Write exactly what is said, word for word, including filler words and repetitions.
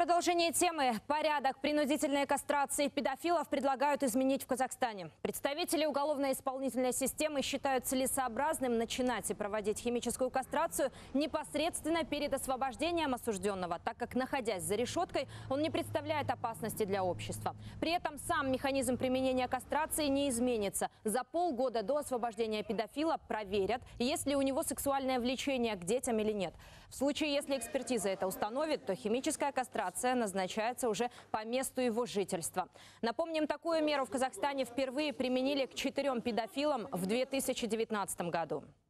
Продолжение темы. Порядок принудительной кастрации педофилов предлагают изменить в Казахстане. Представители уголовно-исполнительной системы считают целесообразным начинать и проводить химическую кастрацию непосредственно перед освобождением осужденного, так как, находясь за решеткой, он не представляет опасности для общества. При этом сам механизм применения кастрации не изменится. За полгода до освобождения педофила проверят, есть ли у него сексуальное влечение к детям или нет. В случае, если экспертиза это установит, то химическая кастрация назначается уже по месту его жительства. Напомним, такую меру в Казахстане впервые применили к четырем педофилам в две тысячи девятнадцатом году.